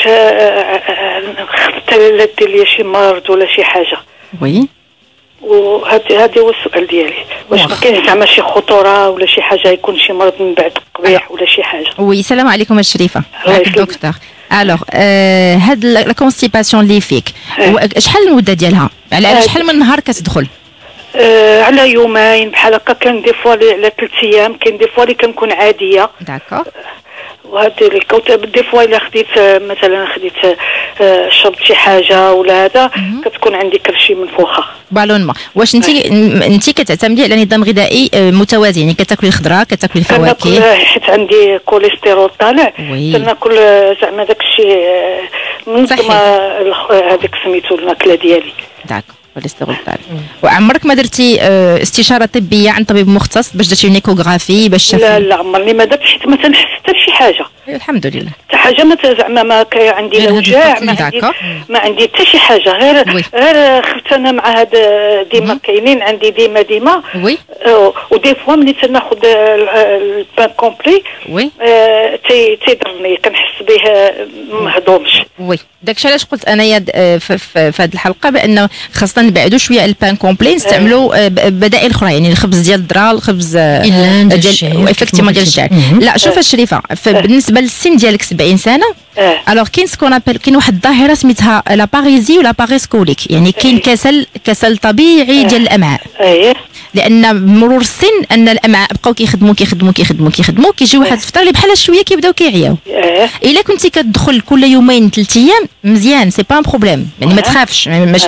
خدت لي شي مرض ولا شي حاجه؟ وي وهذا هو السؤال ديالي. واش ما كاينش زعما شي خطوره ولا شي حاجه يكون شي مرض من بعد قبيح ولا شي حاجه؟ وي السلام عليكم الشريفه. معك الدكتور. الوغ هاد لا كونستيباسيون اللي فيك شحال المده ديالها؟ على شحال من نهار كتدخل؟ على يومين بحال هكا، كان دي فوا على 3 ايام، كاين دي فوا اللي كنكون عاديه. داكور. وهاد الكوت دي فوا الا خديت مثلا شربت شي حاجه ولا هذا كتكون عندي كرشي منفوخه. بالونمون. واش انت كتعتمدي على نظام غذائي متوازن؟ يعني كتاكلي الخضره، كتاكلي الفواكه؟ حيت عندي كوليسترول طالع، تناكل زعما داك الشيء منظم هذاك سميتو الماكله ديالي. داكور. كوليسترول طالع. وعمرك ما درتي استشاره طبيه عن طبيب مختص باش درتي نيكوغرافي باش شافي؟ لا عمرني ما درت، حيت ما تنحس حتى بشي حاجه. الحمد لله. حتى حاجه ما زعما ما عندي لا وجاع، ما عندي حتى شي حاجه، غير خفت انا مع هذا ديما كاينين عندي ديما وي. ودي فوا ملي تناخذ البان كومبلي تيضرني، كنحس به مهضومش. وي داكشي علاش قلت انايا في هذه الحلقه بان خاصنا نبعدوا شويه البان كومبلي، نستعملوا بدائل اخرى، يعني الخبز ديال الذره، الخبز ديال افكتيمون ديال الشعر. لا شوف الشريفه، بالنسبه للسن ديالك 70 سنه، الوغ كاين سكون ابل، كاين واحد الظاهره سميتها لا باريزي ولا باريسكوليك، يعني كاين كسل طبيعي ديال الامعاء. لان بمرور السن ان الامعاء بقاو كيخدموا كيجي واحد الفتره اللي بحال شويه كيبداو كيعياو. الا كنتي كتدخل كل يومين 3 ايام مزيان، سي با ان بروبليم، يعني ما تخافش،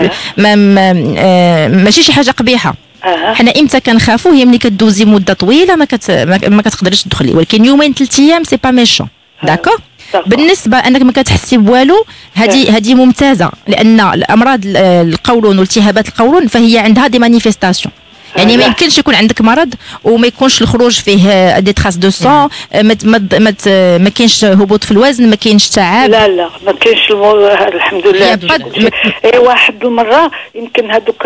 ماشي شي حاجه قبيحه. حنا امتى كنخافوا هي ملي كدوزي مده طويله ما كتقدريش تدخلي، ولكن يومين 3 ايام سي با ميشون. داكور. بالنسبه انك ما كتحسي بوالو، هذه ممتازه، لان الامراض القولون والتهابات القولون فهي عندها دي مانيفيستاسيون. يعني ما يمكنش يكون عندك مرض وما يكونش الخروج فيه دي تراس دو سون، ما كاينش هبوط في الوزن، ما كاينش تعب. لا ما كاينش الحمد لله. واحد المره يمكن هذوك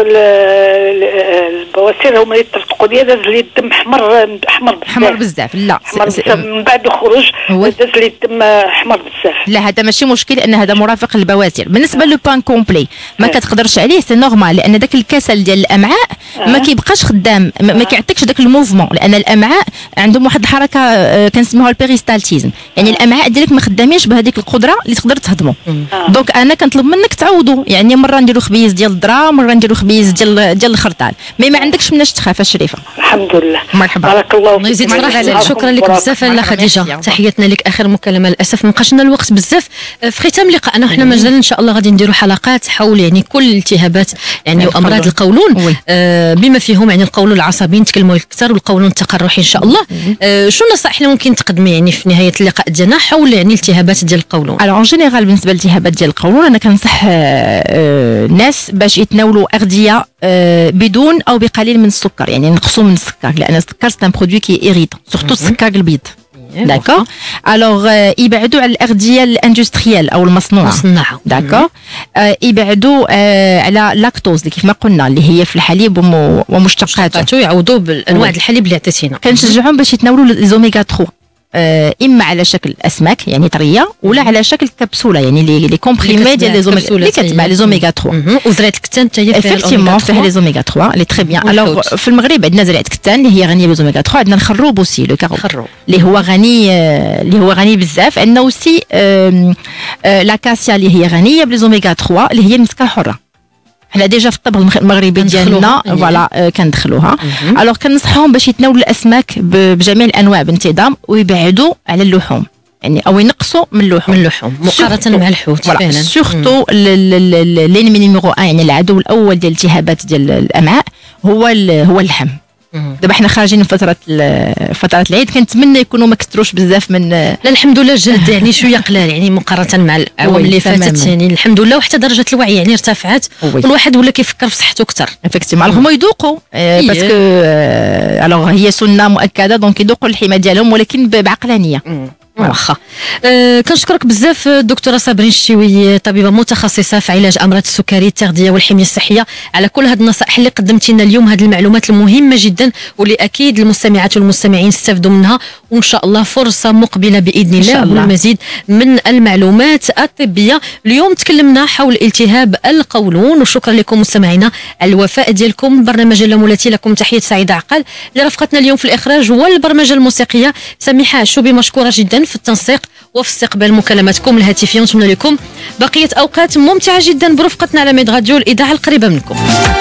البواسير هما يطرطقوا لي، داز لي الدم احمر بزاف. لا من بعد الخروج داز لي الدم احمر بزاف. لا هذا ماشي مشكل، لان هذا مرافق للبواسير. بالنسبه لو بان كومبلي ما كتقدرش عليه، سي نورمال، لان داك الكسل ديال الامعاء ما كيبقاش خدام، ما كيعطيكش داك الموفمون، لان الامعاء عندهم واحد الحركه كنسميوها البيريستالتيزم، يعني الامعاء ديالك ما خدامينش بهذيك القدره اللي تقدر تهضموا. دونك انا كنطلب منك تعوضوا، يعني مره نديروا خبيز ديال الذره، مره نديروا خبيز ديال الخرطال، ما عندكش مناش تخاف الشريفه. الحمد لله. مرحبا. بارك الله يزيد فرحتك. شكرا لك بزاف لاله خديجه، تحياتنا لك. اخر مكالمه، للاسف ما بقاش لنا الوقت بزاف. في ختام لقائنا حنا مجال ان شاء الله غادي نديروا حلقات حول يعني كل الالتهابات يعني وامراض القولون، بما فيهم يعني القولون العصبي، نتكلموا اكثر، والقولون التقرحي ان شاء الله. شو النصائح اللي ممكن تقدمي يعني في نهايه اللقاء ديالنا حول يعني التهابات ديال القولون؟ الوغ اون جينيرال بالنسبه للالتهابات ديال القولون انا كنصح الناس باش يتناولوا اغذيه بدون او بقليل من السكر، يعني نقصوا من السكر، لان السكر سي ان برودوي كي ايريتون، سورتو السكر البيض. داكور. الوغ يبعدوا على الاغذيه الاندستريال او المصنوعه. داكور. يبعدوا على لاكتوز اللي كيف ما قلنا اللي هي في الحليب ومشتقاته، يعوضوا بالانواع الحليب اللي عطيتينا. كنشجعهم باش يتناولوا الاوميغا 3، اما على شكل اسماك يعني طريه، ولا على شكل كبسوله، يعني لي كومبريمي ديال لي زوميغا اللي كتباع لي زوميغا 3. وزرعه الكتان حتى هي فيها لي زوميغا 3 اللي تري بيان. الوغ في المغرب عندنا زرعه كتان اللي هي غنيه بزوميغا 3، عندنا الخروب اوسي لو كارو اللي هو غني بزاف. عندنا اوسي لاكاسيا اللي هي غنيه بليزوميغا 3 اللي هي المسكه الحره. حنا ديجا في الطبخ المغربي ديالنا فوالا كندخلوها. الوغ كنصحهم باش يتناولوا الاسماك بجميع الانواع بانتظام، ويبعدوا على اللحوم، يعني او ينقصوا من اللحوم مقارنه مع الحوت. فعلا سورتو لينمي نيميرو 1، يعني العدو الاول ديال الالتهابات ديال الامعاء هو اللحم. دابا حنا خارجين من فتره العيد، كنتمنى يكونوا ما كثروش بزاف من لا الحمد لله جاد يعني شويه قلال يعني مقارنه مع الاعوام اللي فاتت، يعني الحمد لله، وحتى درجه الوعي يعني ارتفعت، والواحد ولا كيفكر في صحته اكثر. افكتيمون هما يذوقوا باسكو الوغ هي سنه مؤكده، دونك يذوقوا اللحمه ديالهم ولكن بعقلانيه. واخا. كنشكرك بزاف الدكتوره صابرين الشيوي، طبيبه متخصصه في علاج امراض السكري، التغذيه والحميه الصحيه، على كل هذه النصائح اللي قدمتي لنا اليوم، هذه المعلومات المهمه جدا واللي اكيد المستمعات والمستمعين استفدوا منها، وان شاء الله فرصه مقبله باذن الله والمزيد من المعلومات الطبيه. اليوم تكلمنا حول التهاب القولون، وشكرا لكم مستمعينا الوفاء ديالكم. برنامج اللامولاتي لكم تحيه سعيده عقل اللي رافقتنا اليوم في الاخراج والبرمجه الموسيقيه، سميحه عشوبي مشكوره جدا في التنسيق وفي استقبال مكالماتكم الهاتفيه. ونتمنى لكم بقيه اوقات ممتعه جدا برفقتنا على ميد راديو، الاذاعه القريبه منكم.